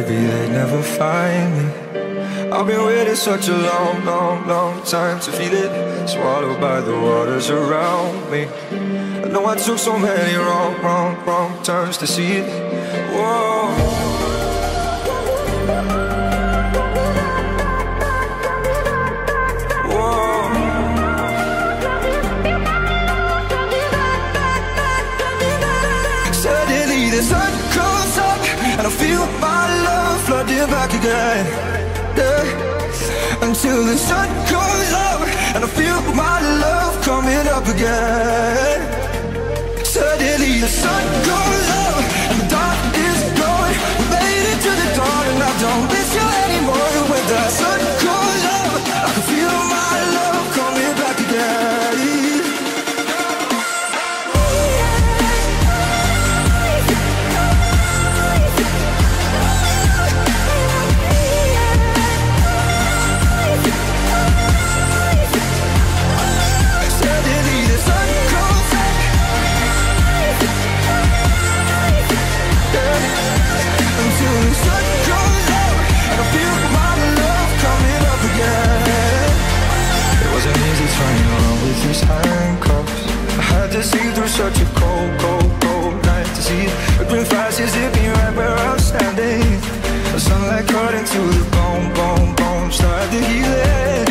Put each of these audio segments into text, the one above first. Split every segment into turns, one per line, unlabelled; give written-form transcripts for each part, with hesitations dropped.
maybe they'd never find me. I've been waiting such a long, long, long time to feel it, swallowed by the waters around me. I know I took so many wrong turns to see it. Whoa. Suddenly the sun comes up and I feel my love flooding back again, yeah. Until the sun comes up and I feel my love coming up again. Suddenly the sun goes up and the dark is gone. We made it to the dawn and I don't miss you anymore. When the sun goes up I can feel my love coming back again. These handcuffs, I had to see through such a cold, cold, cold night to see it. The green flashes hit me right where I'm standing. The sunlight cut into the bone, bone, bone, start to heal it.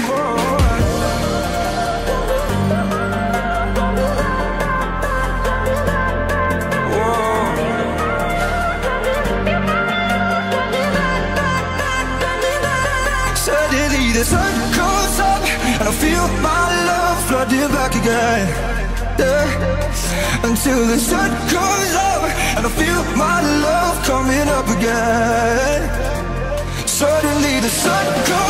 Suddenly the sun comes up and I feel my love flooding back again, yeah. Until the sun comes up and I feel my love coming up again. Suddenly the sun comes